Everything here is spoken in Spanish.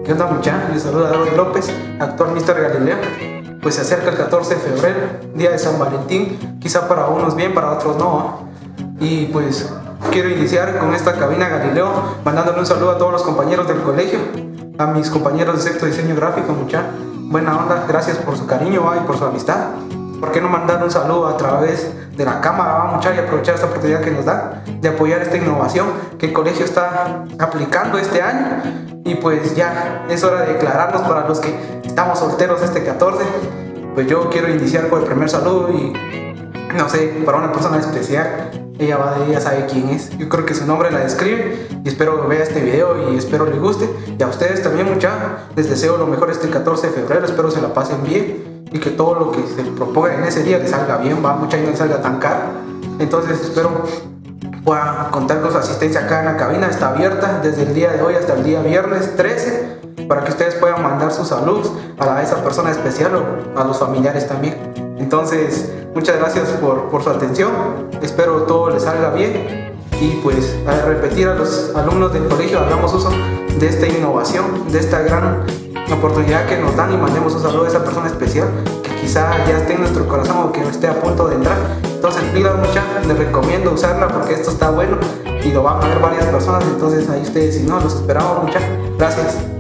¿Qué onda, mucha? Les saluda David López, actual Mr. Galileo. Pues se acerca el 14 de febrero, día de San Valentín, quizá para unos bien, para otros no. Y pues quiero iniciar con esta cabina Galileo, mandándole un saludo a todos los compañeros del colegio, a mis compañeros de sexto diseño gráfico, mucha. Buena onda, gracias por su cariño y por su amistad. ¿Por qué no mandar un saludo a través de la cámara, mucha, y aprovechar esta oportunidad que nos da de apoyar esta innovación que el colegio está aplicando este año? Y pues ya es hora de declararnos para los que estamos solteros este 14. Pues yo quiero iniciar con el primer saludo y no sé, para una persona especial. Ella sabe quién es. Yo creo que su nombre la describe y espero que vea este video y espero le guste. Y a ustedes también, mucha, les deseo lo mejor este 14 de febrero. Espero se la pasen bien y que todo lo que se proponga en ese día les salga bien, va, mucha, y no les salga tan caro. Entonces espero pueda contar con su asistencia acá en la cabina. Está abierta desde el día de hoy hasta el día viernes 13 para que ustedes puedan mandar sus saludos a esa persona especial o a los familiares también. Entonces, muchas gracias por su atención. Espero todo les salga bien. Y pues a repetir a los alumnos del colegio, hagamos uso de esta innovación, de esta gran oportunidad que nos dan y mandemos un saludo a esa persona especial que quizá ya esté en nuestro corazón o que esté a punto de entrar. Entonces, pilas, mucha, les recomiendo usarla porque esto está bueno y lo van a ver varias personas. Entonces, ahí ustedes, si no, los esperamos, mucha. Gracias.